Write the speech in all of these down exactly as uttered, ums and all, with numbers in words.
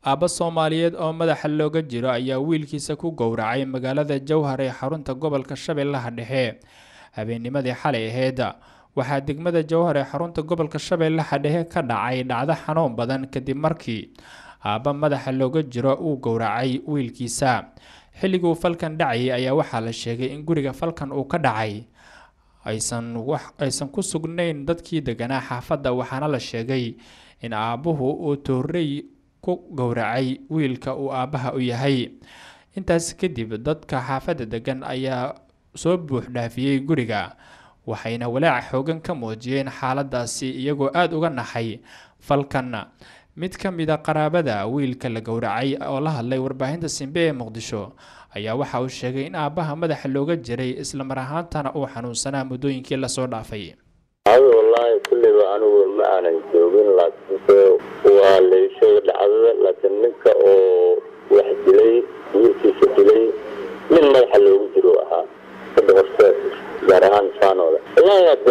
Aabba Soomaaliyeed oo madaxa looga jiro ayaa wiilkiisa ku gowracay magaalada Jowhar ee xarunta gobolka Shabeellaha Dhexe. Habeennimadii xalay ahayd waxaa degmada Jowhar ee xarunta gobolka Shabeellaha Dhexe ka dhacay dhacdo xanuun badan kadib markii aabba madaxa looga jiro uu gowracay wiilkiisa. Xilligii falkan dhacay ayaa waxaa la sheegay in guriga falkan uu ka dhacay aysan wax aysan ku sugnayn dadkii deganaa xaafadda, waxaana la sheegay in aabbuhu uu toorey ku gowracay wiilka uu aabbaha u yahay. Intaas kadib dadka xaafadda degan ayaa soo buux dhaafiyay guriga, waxayna walaac xoogan ka muujiyeen xaaladaasi iyagoo aad uga naxay falkan. Mid ka mid ah qaraabada wiilka la gowracay oo la hadlay warbaahinta Simbe ee Muqdisho ayaa waxa uu sheegay in aabbaha madaxa looga jiray isla mar ahaantana uu xanuunsanaa muddooyinkii la soo dhaafay. والله كل ما أنا ومعنا يجوبين لكن وليش العذاب لكن منك أو واحد لي يمشي ستلي من ما يحلو جروها هذا الشيء جارهان صانولا لا يد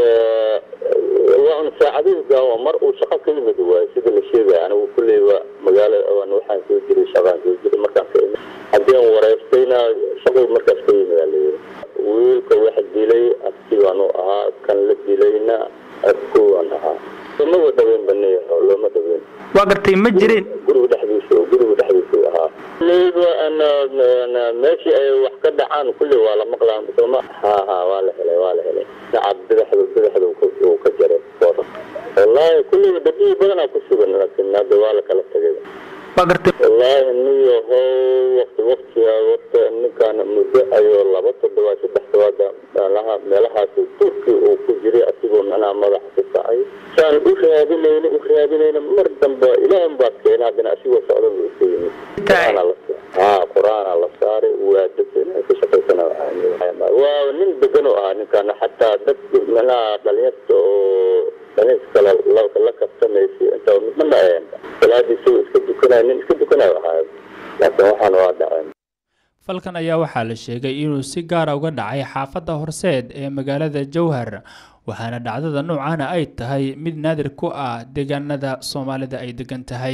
وأنا ساعدين جوا مرء وشقة كلمة دواء سيد الشيء أنا وكل مجال وأنا وحنا سويجري شغال سويجري مكان كلمة هديهم ورثينا شغل مركز كلمة اللي ويلك واحد لي أكتيوانو آه كان لدي لينا أكتيوانها ما هو دبين بنيه ولا ما دبين وقتي مجرين قرب دحبيسو قرب دحبيسو ها ليه أنا أنا ماشي أي وحكد عن كل ولا مقلام بسمة ها ها ولا هلا ولا هلا نعم بدحلو بدحلو وكجرة والله كل بدي بدنا كسبنا لكن هذا ولا كلا تجد والله إنه هو وقت وقت يا وقت إنه كان مدة أيوة والله وقت الدواء سبح دواء لها ملها تركي وكجري أسيبهم أنا ما راح تسعي كان أخي هذه الليلة أخي هذه الليلة مردم با إلى أن باتين هذا أسيبه سؤال الوسيم قرآن الله آه قرآن الله ساري وادتنا في شكل سنة ومن بجنوا آه كان حتى دت ملا بليت بنيت كلا الله كلا كفتنا يسي أنت من لا يعني كلا يسوي إسكت كنا إسكت كنا هذا لكن وحنا وادعين. falkan ayaa waxaa la sheegay inuu si gaar ah uga dhacay xaafadda Horseed ee magaalada Jowhar, waxaana dhacdada noocan ay tahay mid naadir ku ah deegaanada Soomaalida ay degan tahay.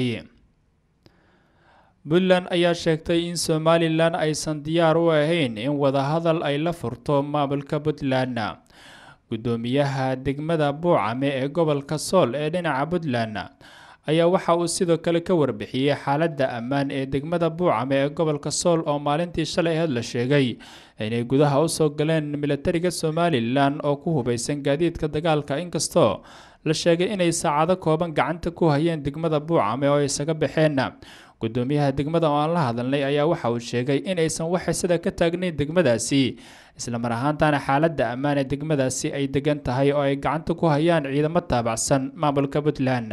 Puntland ayaa sheegtay in Somaliland aysan diyaar u ahayn in wada hadal ay la furto maamulka Puntland. Gudoomiyaha degmada Buucame ee gobolka Sool ee dhinaca Puntland ayaa waxa uu sidoo kale ka warbixiyay xaaladda ammaan ee degmada Buucame ee gobolka Sool oo maalintii shalay ahayd la sheegay inay gudaha u soo galeen militariga Somaliland oo ku hubeysan gaadiidka dagaalka, inkastoo la sheegay inay saacado kooban gacanta ku hayeen degmada Buucame oo isaga baxeen. Gudoomiyaha degmada oo aan la hadalnay ayaa waxa uu sheegay in aysan wax sida ka taagnayn degmadaasi, isla mar ahaantaana xaaladda ammaan ee degmadaasi ay degan tahay oo ay gacanta ku hayaan ciidamo taabacsan maamulka Puntland.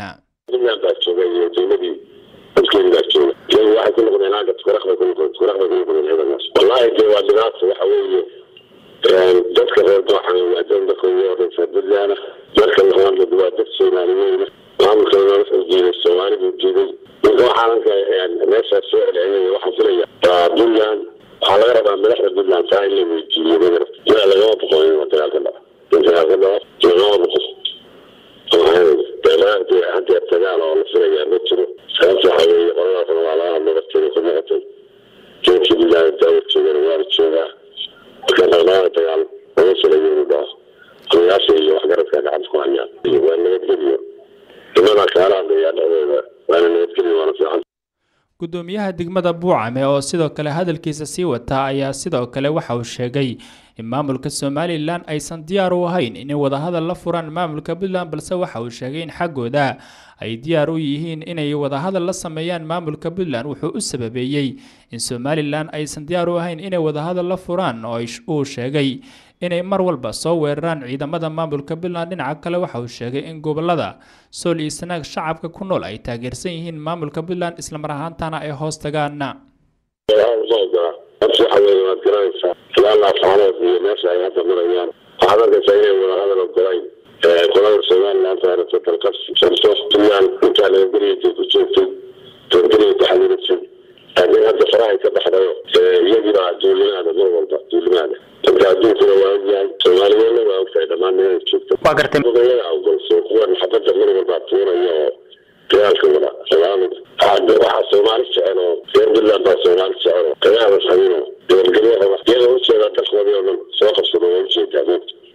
واحد كل قضينا قد تكرخ بكل تكرخ بكل قضينا هذا الناس والله جوا الناس وحوي جدك غير ضحى وعدم بكل في البلدان جدك الغوان بدوا دكسي ماليين عامل كلام الجيل السواري والجيل يقول حالك يعني الناس السؤال يعني واحد سريع بلدان على غير ما ملح البلدان تاعي اللي بيجي غير لا لا ما بقول ما تلاقي كذا انت هذا لا ما بقول تمام أنت أتجاه على سريع نتشرو خمسة حوالي قرارات على مغتين خمسة كيف تبدأ الدولة تشوفها وارد تشوفها كان الله تعالى ونصل يوم ده الناس اللي وحجرت كان عند خوانيا وأنا نتكلم إنما كلام يعني وأنا نتكلم وأنا في عند gudoomiyaha degmada Buucame oo sidoo kale hadalkiisa sii wata ayaa sidoo kale waxa uu sheegay in maamulka Somaliland aysan diyaar u ahayn in wada hadal la furaan maamulka Puntland, balse waxa uu sheegay in xaggooda ay diyaar u yihiin inay wada hadal la sameeyaan maamulka Puntland. Wuxuu u sababeeyay in Somaliland aysan diyaar u ahayn inay wada hadal la furaan oo uu sheegay inay mar walba soo weeraraan ciidamada maamulka Puntland. Dhinaca kale waxa uu sheegay in gobolada Sool iyo Sanaag shacabka ku nool ay taageersan yihiin maamulka Puntland isla mar ahaantaana ay hoos tagaan. لا لا صارت هي نفسها هي هذا مريان هذا الشيء ولا هذا القرين قرار السودان لا تعرف تلقف شمسوس طيان كان يدري تشوف تدري تحليل الشيء هذا هذا فراي كبحر يجب على جولنا هذا مو والله جولنا انت عدوك لو يعني سوالي ولا وفايدة ما نشوف وقرتم او سوق ولا حتى من الباطوره يا كلام كلها سلام هذا واحد سوالي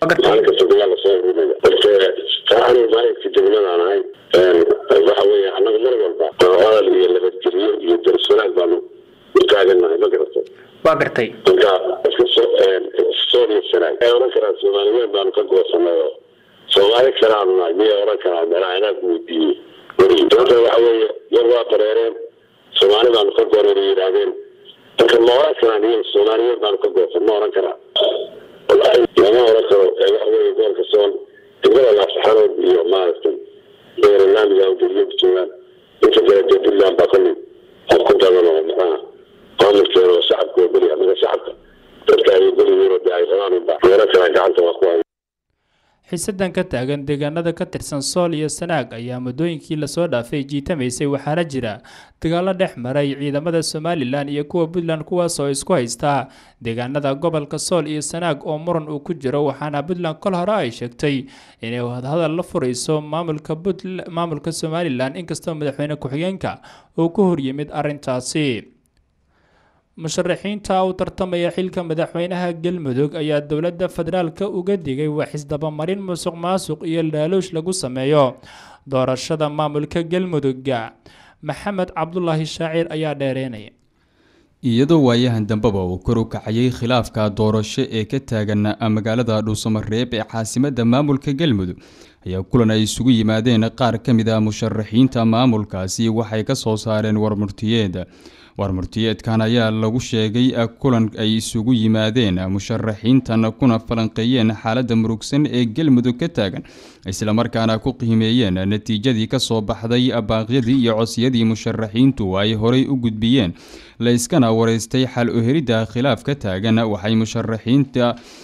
maalin kasta dagaal lasoo ururinaya marka anu maalinka degmada aan ahay waxa weeye annaga mar walba hadal iyo nabadgelyo iyo darsanaag baanu u taagannahay ma garato waa gartay marka iska soo niirsanaay ee oran karaa soomaaliyeed baanu ka goosanay oo soomaali kalaanu nahay miya oran karaa meelaha inaan ku weydiiyey maanta waxa weeye yar waa bareereen soomaali baanu ka gooreen yidhaahdeen marka ma oran karaan iyo soomaaliyeed baanu ka goosan ma oran karaa wallaahi lama oran karo waxa weeye gobolka sool degmada laafsaxanood iyo maaragtay beeralaamiga geliyo joogaan inta kale dee puntland baa kolley qof ku badan oo maxaa maamulkeeda oo shacabka oo beli anaga shacabka dadka ay beliyiin oo dee ay rabaan unba meelo kale gacanta waa ku hay xiisadan ka taagan deegaanada ka tirsan sool iyo sanaag ayaa muddooyinkii lasoo dhaafay jiitamaysay waxaana jira dagaalo dhex maray ciidamada somalilan iyo kuwa puntland kuwaas oo isku haysta deegaanada gobolka sool iyo sanaag oo muran uu ku jiro waxaana puntland kol hore ay sheegtay inay wadahadal la furayso maamulka maamulka somalilan inkastoo madaxweyne ku-xigeenka uu ku horyimid arrintaasi. musharaxiinta u tartamaya xilka madaxweynaha galmudug ayaa dowladda federaalka uga digay wax isdabamarin musuq maasuq iyo laaluush lagu sameeyo doorashada maamulka galmudugga. maxamed cabdulaahi shaacir ayaa dheereynaya. iyadoo waayahan dambeba uu kor u kacayay khilaafka doorasho ee ka taagan magaalada dhuusamareeb ee caasimadda maamulka galmudug ayaa kulan ay isugu yimaadeen qaar ka mid ah musharaxiinta maamulkaasi waxay ka soo saareen warmurtiyeed warmurtiyeedkan ayaa lagu sheegay kulan ay isugu yimaadeen musharaxiintan kuna falanqeeyeen xaaladda murugsan ee galmudug ka taagan isla markaana ku qiimeeyeen natiijadii ka soo baxday baaqyadii iyo codsiyadii musharaxiintu ay horey u gudbiyeen la iskana wareystay xal u helidda khilaaf ka taagan. waxay musharaxiinta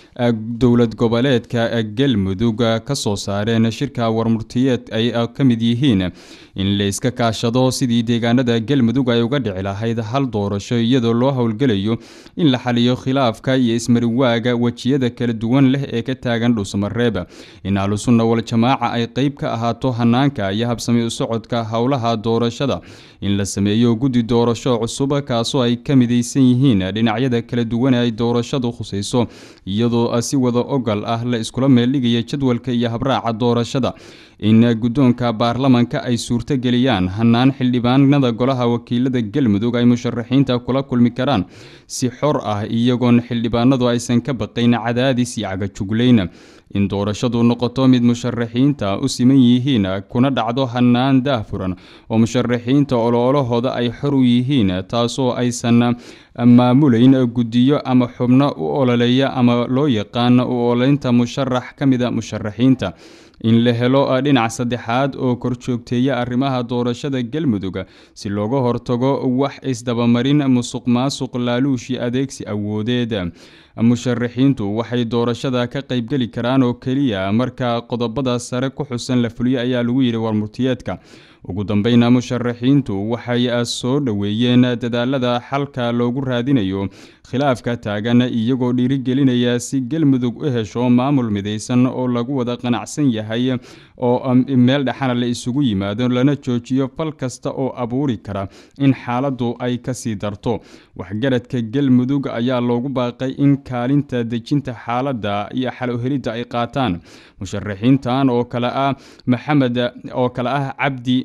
dowlad goboleedka galmudug ka soo saareen shirka warmurtiyeed ay ka mid yihiin in la iska kaashado sidii deegaanada galmudug ay uga dhici lahayd hal doorasho iyadoo loo howlgalayo in la xaliyo khilaafka iyo ismariwaaga wejiyada kala duwan leh ee ka taagan dhuusamareeb, in ahlusunna wal jamaaca ay qeyb ka ahaato hanaanka iyo habsami u socodka howlaha doorashada, in la sameeyo guddi doorasho cusub kaasoo ay ka midaysan yihiin dhinacyada kala duwan ay doorashadu khusayso iyadoo si wada ogal ah la iskula meeldhigaya jadwalka iyo habraaca doorashada, in guddoonka baarlamanka ay suurto geliyaan hanaan xildhibaanada golaha wakiilada galmudug ay musharaxiinta kula kulmi karaan si xor ah iyagoon xildhibaanadu aysan ka baqayn cadaadis iyo cagajuglayn, in doorashadu noqoto mid musharaxiinta u siman yihiin kuna dhacdo hanaan daahfuran oo musharaxiinta ololahooda ay xor u yihiin taasoo aysan maamulayn guddiyo ama xubno u ololeeya ama loo yaqaan u ololeynta musharax ka mida musharaxiinta, in la helo dhinac saddexaad oo korjoogteeya arrimaha doorashada galmudug si looga hortago wax isdabamarin musuq maasuq laaluushi adeegsi awoodeed. musharaxiintu waxay doorashada ka qaybgeli karaan oo keliya marka qodobada sare ku xusan la fuliyo ayaa lagu yidhi warmurtiyeedka. ugu dambeyna musharaxiintu waxay soo dhaweeyeen dadaalada xalka loogu raadinayo khilaafka taagan iyagoo dhiirigelinaya si galmudug u hesho maamul midaysan oo lagu wada qanacsan yahay oo meel dhexana la isugu yimaado lana joojiyo fal kasta oo abuuri kara in xaaladdu ay kasii darto. waxgaradka galmudug ayaa loogu baaqay in kaalinta dejinta xaaladda iyo xal u helidda ay qaataan. musharaxiintan oo kale ah maxamed oo kale ah cabdi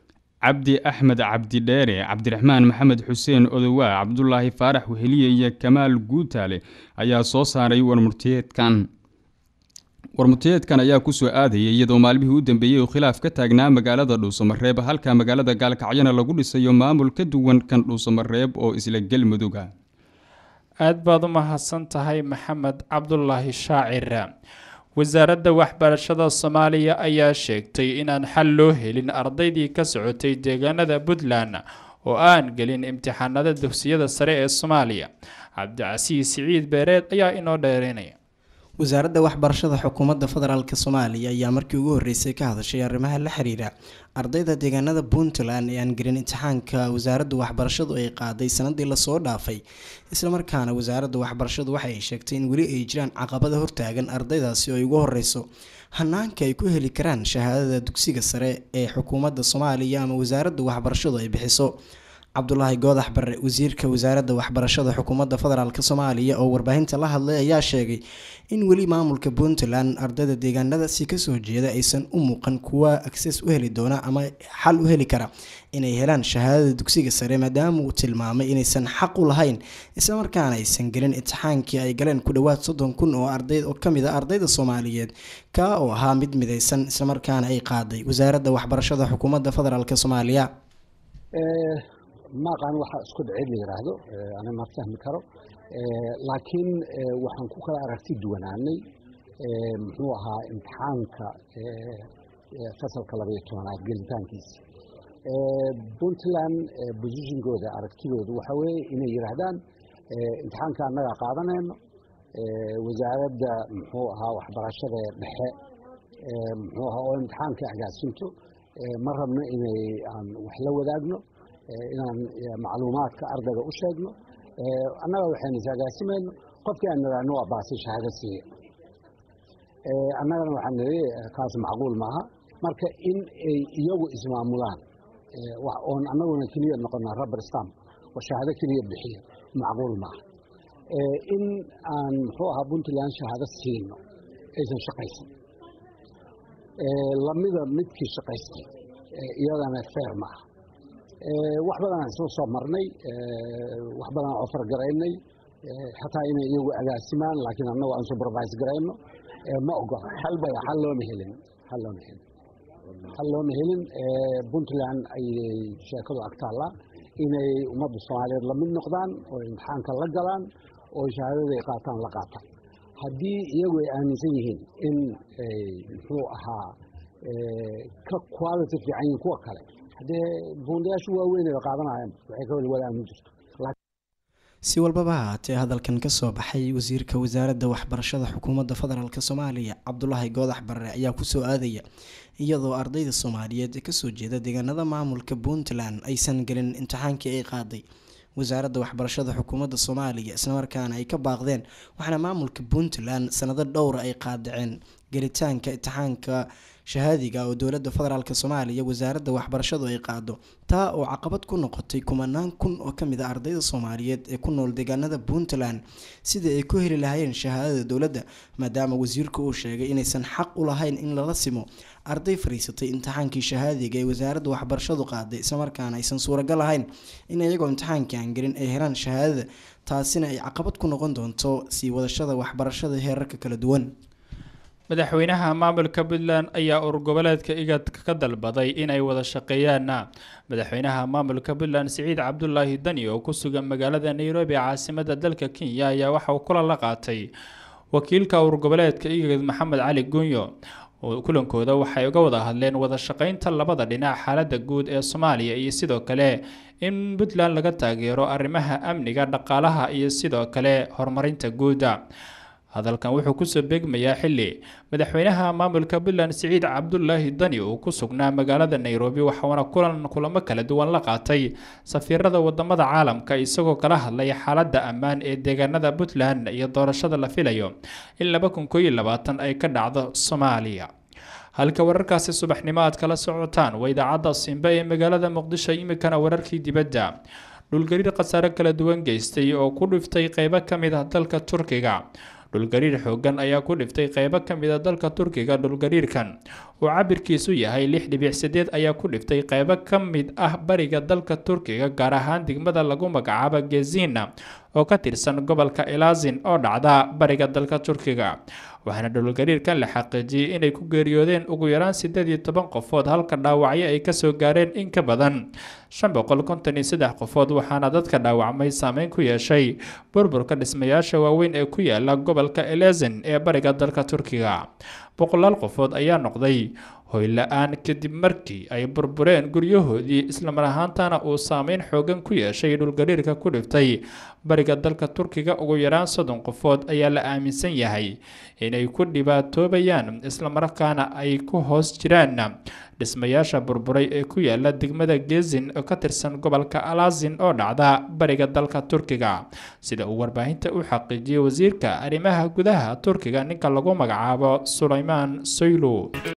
cabdi axmed cabdi dheere, cabdiraxmaan maxamed xuseen odowaa, cabdulaahi faarax weheliye iyo kamaal guutaale ayaa soo saaray warmurtiyeedkan. warmurtiyeedkan ayaa kusoo aadayay iyadoo maalmihii u dambeeyey uu khilaaf ka taagnaa magaalada dhuusamareeb halka magaalada gaalkacyana lagu dhisayo maamul ka duwan kan dhuusamareeb oo isla galmuduga. aad baad u mahadsan tahay maxamed cabdulaahi shaacir. wasaaradda waxbarashada soomaaliya ayaa sheegtay inaan xal loo helin ardaydii ka socotay deegaanada puntland oo aan gelin imtixaanada dugsiyada sare ee soomaaliya. cabdicasiis siciid beereed ayaa inoo dheereynaya. wasaaradda waxbarashada xukuumadda federaalk soomaaliya ayaa markii ugu horeysay ka hadashay arrimaha la xiriira ardayda deegaanada puntland ee aan gelin imtixaanka wasaaradda waxbarashadu ay qaaday sanadii lasoo dhaafay. islamarkaana wasaaradda waxbarashadu waxa ay sheegtay in weli ay jiraan caqabada hortaagan ardaydaasi oo ay ugu horeyso hanaanka ay ku heli karaan shahaadada dugsiga sare ee xukuumadda soomaaliya ama wasaaradda waxbarashadu ay bixiso. cabdulaahi goodax barre wasiirka wasaaradda waxbarashada xukuumadda federaalk soomaaliya oo warbaahinta la hadlay ayaa sheegay in weli maamulka puntland ardayda deegaanadaasi kasoo jeeda aysan u muuqan kuwa access u heli doona ama xal u heli kara inay helaan shahaadada dugsiga sare maadaama uu tilmaamay inaysan xaq u lahayn islamarkaana aysan gelin imtixaankii ay galeen ku dhowaad soddon kun oo arday oo kamid a ardayda soomaaliyeed kaa oo ahaa mid midaysan islamarkaana ay qaaday wasaaradda waxbarashada xukuumadda federaalk soomaaliya. ما قان waxa isku dhacay yiraahdo ana ma fahmi karo laakiin waxaan ku kala aragti duwanaanay muxuu ahaa imtixaanka fasalka laba iyo tobanaad gelitaankiisa Puntland position-gooda aragtidoodu waxa weeye inay yiraahdaan imtixaanka anaga qaadanayno wasaaradda muxuu ahaa waxbarashada dhexe muxuu ahaa oo imtixaanka agaasinto ma rabno inay aan wax la wadaagno inaan macluumaadka ardayga u sheegno annaga waxaan isagaasimayno qofkii aan niraano waa baasi shahaado siiye annagana waxaan niri kaas macquul maaha marka in ay iyagu ismaamulaan oon annaguna keliya noqona rubber stamp oo shahaado keliya bixiyo macquul maaha in aan muxuu ahaa Puntland shahaado siino aysan shaqaysan lamida midkii shaqaystay iyadana fair maaha wax badan aan soo marnay wax badan oo fargaraynay xataa inay iyagu agaasimaan laakiin annagu aan supervise garayno ma ogola hal bay hal loo mehelin hal loo mehelin hal loo mehelin Puntland ay sheekadu agtaala inay ummadda Soomaaliyeed la mid noqdaan oo imtixaanka la galaan oo shahaadada ay qaataan la qaataan haddii iyagu ay aaminsan yihiin in muxuu ahaa ka quality fiican kuwa kale si walbaba haatee hadalkan kasoo baxay wasiirka wasaaradda waxbarashada xukuumadda federaalk soomaaliya cabdulaahi goodax barre ayaa kusoo aadaya iyadoo ardayda soomaaliyeed ee kasoo jeeda deegaanada maamulka Puntland aysan gelin imtixaankii ay qaaday wasaaradda waxbarashada xukuumadda soomaaliya islamarkaana ay ka baaqdeen waxaana maamulka Puntland sanado dhowr ay qaadaceen gelitaanka imtixaanka shahaadiga oo dowladda federaalk Soomaaliya wasaaradda waxbarashadu ay qaado taa oo caqabad ku noqotay kumanaan kun oo kamid ah ardayda Soomaaliyeed ee ku nool deegaanada Puntland sidii ay ku heli lahaayeen shahaadada dowladda maadaama wasiirku uu sheegay inaysan xaq u lahayn in lala simo arday fariisatay imtixaankii shahaadiga ee wasaaradda waxbarashadu qaaday islamarkaana aysan suuragal ahayn in iyagoo imtixaankii aan gelin ay helaan shahaadada taasina ay caqabad ku noqon doonto sii wadashada waxbarashada heerarka kala duwan. madaxweynaha maamulka Puntland ayaa urur goboleedka igad ka dalbaday inay wada shaqeeyaan madaxweynaha maamulka Puntland Siciid Cabdulaahi Dani oo ku sugan magaalada Nairobi caasimadda dalka Kenya ayaa waxa uu kula la qaatay wakiilka urur goboleedka igad Maxamed Cali Gunyo oo kulankooda waxay uga wada hadleen wada shaqeynta labada dhinac xaaladda guud ee Soomaaliya iyo sidoo kale in Puntland laga taageero arrimaha amniga dhaqaalaha iyo sidoo kale horumarinta guud. hadalkan wuxuu ku soo beegmayaa xilli madaxweynaha maamulka Puntland Siciid Cabdulaahi Dani oo ku sugnaa magaalada Nairobi waxaana kulan kulamo kala duwan la qaatay safiirada wadamada caalamka isagoo kala hadlay xaaladda ammaan ee deegaanada Puntland iyo doorashada la filayo in laba kun iyo labaatan ay ka dhacdo Soomaaliya. halka wararkaasi subaxnimo aad kala socotaan waa idaacadda Simba ee magaalada Muqdisho imikana wararkii dibadda dhulgariir khasaare kala duwan geystay oo ku dhiftay qaybo kamid ah dalka Turkiga. dhulgariir xoogan ayaa ku dhiftay qaybo kamid ah dalka Turkiga. dhulgariirkan oo cabirkiisu yahay lix dhibic sideed ayaa ku dhiftay qaybo kamid ah bariga dalka Turkiga gaar ahaan degmada lagu magacaabo Gezina oo ka tirsan gobolka Elazin oo dhacda bariga dalka Turkiga. waxaana dhulgariirkan la xaqiijiyay inay ku geeriyoodeen ugu yaraan sideed iyo toban qofood halka dhaawacyo ay ka soo gaareen in ka badan shan boqol konton iyo saddex qofood waxaana dadka dhaawacmay saameyn ku yeeshay burburka dhismayaasha waaweyn ee ku yaala gobolka Elazin ee bariga dalka Turkiga. boqolaal qofood ayaa noqday hoy la-aan kadib markii ay burbureen guryahoodii isla mar ahaantana uu saameyn xoogan ku yeeshay dhulgariirka ku dhiftay bariga dalka Turkiga. ugu yaraan soddon qofood ayaa la aaminsan yahay inay ku dhibaatoobayaan isla markaana ay ku hoos jiraan dhismayaasha burburay ee ku yaala degmada Gezin oo ka tirsan gobolka Elazin oo dhacda bariga dalka Turkiga sida uu warbaahinta u xaqiijiyay wasiirka arrimaha gudaha Turkiga ninka lagu magacaabo Suleyman Soylu.